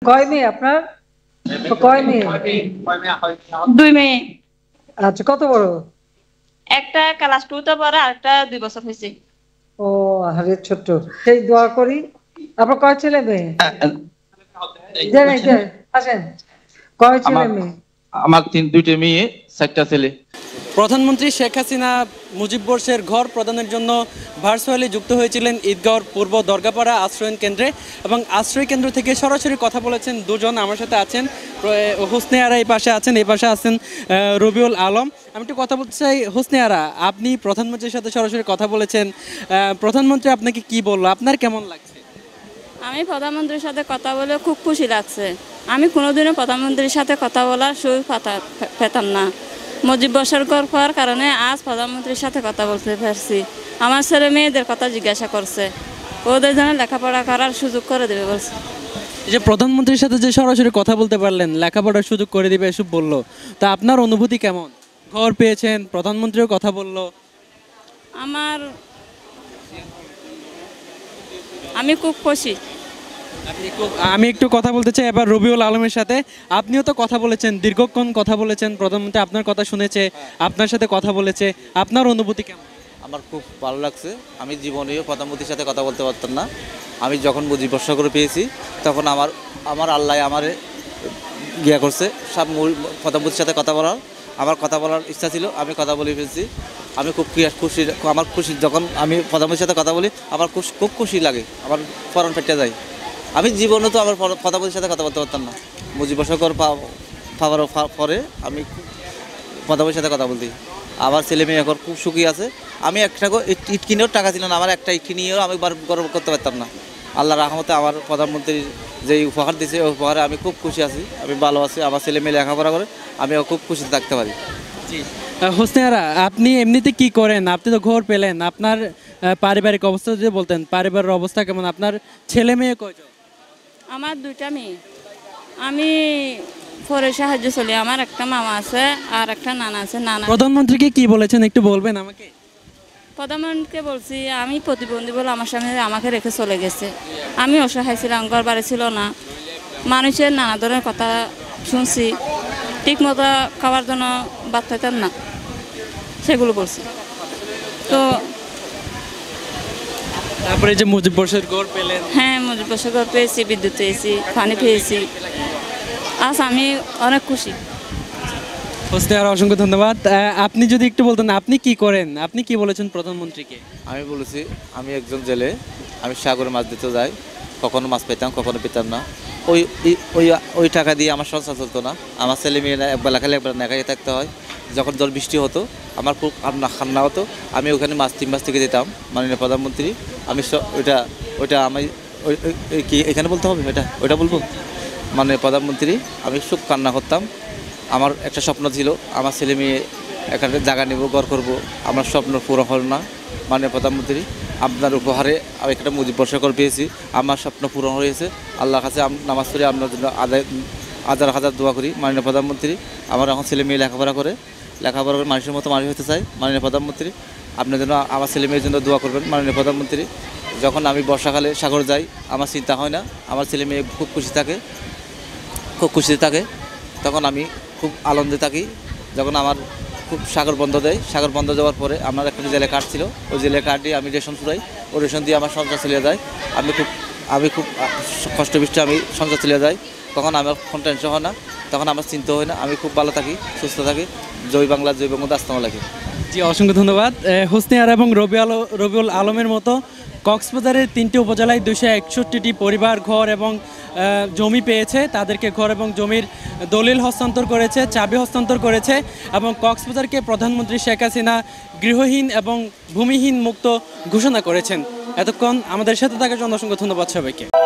কয় মেয়ে আপনার? কয় মেয়ে? 2 মেয়ে। আচ্ছা, কত বড়? একটা ক্লাস 2 তে পড়ে, আরেকটা 2 বছর হয়েছে। ও, আরে ছোট্ট। সেই দোয়া করি। আপনার কয় ছেলে মেয়ে? দেন এই যে, আসেন। কয় ছেলে আমার মেয়ে? আমার দুইটা মেয়ে, 4টা ছেলে। প্রধানমন্ত্রী শেখ হাসিনা মুজিববর্ষের ঘর প্রদানের জন্য ভার্চুয়ালি যুক্ত হয়েছিলেন ঈদগাঁওর পূর্ব দরগাপাড়া আশ্রয়ন কেন্দ্রে, এবং আশ্রয় কেন্দ্র থেকে সরাসরি কথা বলেছেন দুজন। আমার সাথে আছেন হোসনে আরা, এই পাশে আছেন, এই পাশে আছেন রবিউল আলম। আমি একটু কথা বলতে চাই, হোসনে আরা, আপনি প্রধানমন্ত্রীর সাথে সরাসরি কথা বলেছেন, প্রধানমন্ত্রী আপনাকে কি বললো, আপনার কেমন লাগছে? আমি প্রধানমন্ত্রীর সাথে কথা বলে খুব খুশি লাগছে। আমি কোনোদিনও প্রধানমন্ত্রীর সাথে কথা বলার সুযোগ পেতাম না। মুজিববর্ষের ঘর পাওয়ার কারণে আজ প্রধানমন্ত্রীর সাথে কথা বলতে পারছি। আমার ছেলে মেয়েদের কথা জিজ্ঞাসা করছে, ওদের যেন লেখাপড়া করার সুযোগ করে দেবে বলছে। এই যে প্রধানমন্ত্রীর সাথে যে সরাসরি কথা বলতে পারলেন, লেখাপড়ার সুযোগ করে দিবে এসব বললো, তা আপনার অনুভূতি কেমন? ঘর পেয়েছেন, প্রধানমন্ত্রীও কথা বললো। আমার আমি খুব খুশি। আমি একটু কথা বলতে চাই এবার রবিউল আলমের সাথে। আপনিও তো কথা বলেছেন, দীর্ঘক্ষণ কথা বলেছেন, প্রধানমন্ত্রী আপনার কথা শুনেছে, আপনার সাথে কথা বলেছে, আপনার অনুভূতি কেমন? আমার খুব ভালো লাগছে। আমি জীবনেও প্রধানমন্ত্রীর সাথে কথা বলতে পারতাম না। আমি যখন মুজিববর্ষ করে পেয়েছি, তখন আমার আল্লাহ আমার গিয়া করছে সব প্রধানমন্ত্রীর সাথে কথা বলার। আমার কথা বলার ইচ্ছা ছিল, আমি কথা বলে ফেলছি। আমি খুব খুশি। আমার খুশি যখন আমি প্রধানমন্ত্রীর সাথে কথা বলি, আমার খুব খুশি লাগে, আমার পরাণ ফেটে যায়। আমি জীবনে তো আমার প্রধানমন্ত্রীর সাথে কথা বলতে পারতাম না। মুজিববর্ষ পাওয়ার পরে আমি প্রধানমন্ত্রীর সাথে কথা বলতে, আমার ছেলে মেয়ে এখন খুব সুখী আছে। আমি একটা ইট কিনেও টাকা ছিল না, আমার একটা ইট কিনেও আমি গর্ব করতে পারতাম না। আল্লাহর রহমতে আমার প্রধানমন্ত্রী যে উপহার দিয়েছে, ওই উপহারে আমি খুব খুশি আছি, আমি ভালো আছি। আমার ছেলে মেয়ে লেখাপড়া করে আমিও খুব খুশিতে থাকতে পারি। জি, হোসনে আরা, আপনি এমনিতে কি করেন? আপনি তো ঘর পেলেন, আপনার পারিবারিক অবস্থা যদি বলতেন, পারিবারিক অবস্থা কেমন? আপনার ছেলে মেয়ে কয়জন? আমার 2টা মেয়ে। আমি পরে সাহায্য চলি। আমার একটা মামা আছে আর একটা নানা আছে। প্রধানমন্ত্রীকে কি বলেছেন একটু বলবেন আমাকে? প্রধানমন্ত্রীকে বলছি আমি প্রতিবন্ধী বলে আমার সামনে আমাকে রেখে চলে গেছে। আমি অসহায় ছিলাম, ঘর বাড়ি ছিল না। মানুষের নানা ধরনের কথা শুনছি, ঠিক মতো খাওয়ার জন্য বাদ পাইতাম না, সেগুলো বলছি। তো তারপরে যে মুজিববর্ষের ঘর পেলেন। হ্যাঁ, মুজিববর্ষের ঘর পেয়েছি, বিদ্যুৎ পেয়েছি, পানি পেয়েছি। আজ আমি অনেক খুশি। হোসনে আরা, অসংখ্য ধন্যবাদ। আপনি যদি একটু বলতেন আপনি কি করেন, আপনি কি বলেছেন প্রধানমন্ত্রীকে? আমি বলেছি আমি একজন জেলে, আমি সাগরে মাছ দিতে যাই, কখনো মাছ পেতাম, কখনো পেতাম না। ওই ওই ওই টাকা দিয়ে আমার সংসার চলতো না। আমার ছেলে মেয়েরা একবেলা খেলে একবেলা না খাইয়ে থাকতে হয়। যখন জল বৃষ্টি হতো, আমার খুব খান্না হতো। আমি ওখানে মাছ 3 মাস থেকে দিতাম মাননীয় প্রধানমন্ত্রী। আমি ওইটা আমি কি এখানে বলতে হবে? ওইটা বলবো মাননীয় প্রধানমন্ত্রী। আমি খুব কান্না করতাম। আমার একটা স্বপ্ন ছিল, আমার ছেলে মেয়ে একটা জায়গা নেব, ঘর করব। আমার স্বপ্ন পুরো হল না। মাননীয় প্রধানমন্ত্রী, আপনার উপহারে আমি একটা মুজিববর্ষ ঘর পেয়েছি, আমার স্বপ্ন পূরণ হয়েছে। আল্লাহর কাছে নামাজ পড়ে আপনার জন্য হাজার হাজার দোয়া করি। মাননীয় প্রধানমন্ত্রী, আমার এখন ছেলে মেয়ে লেখাপড়া করে মানুষের মতো মানুষ হতে চাই। মাননীয় প্রধানমন্ত্রী, আপনার জন্য আমার ছেলে মেয়ের জন্য দোয়া করবেন। মাননীয় প্রধানমন্ত্রী, যখন আমি বর্ষাকালে সাগর যাই, আমার চিন্তা হয় না, আমার ছেলে মেয়ে খুব খুশিতে থাকে। তখন আমি খুব আনন্দে থাকি। যখন আমার খুব সাগর বন্ধ দেয়, সাগর বন্ধ যাওয়ার পরে আমার একটা জেলে কার্ড ছিল, ওই জেলে কার্ড দিয়ে আমি রেশন ফুরাই, ওই রেশন দিয়ে আমার সংসার চলে যায়। আমি খুব কষ্টবিষ্ট আমি সংসার চলে যাই। তখন আমার কোনো টেনশন হয় না, তখন আমার চিন্তা হয় না, আমি খুব ভালো থাকি, সুস্থ থাকি। জয় বাংলা, জয় বঙ্গবন্ধু, আসসালামু আলাইকুম। জি, অসংখ্য ধন্যবাদ। হোসনে আরা এবং রবিউল আলমের মতো কক্সবাজারের 3টি উপজেলায় 261টি পরিবার ঘর এবং জমি পেয়েছে। তাদেরকে ঘর এবং জমির দলিল হস্তান্তর করেছে, চাবি হস্তান্তর করেছে, এবং কক্সবাজারকে প্রধানমন্ত্রী শেখ হাসিনা গৃহহীন এবং ভূমিহীন মুক্ত ঘোষণা করেছেন। এতক্ষণ আমাদের সাথে থাকার জন্য অসংখ্য ধন্যবাদ সবাইকে।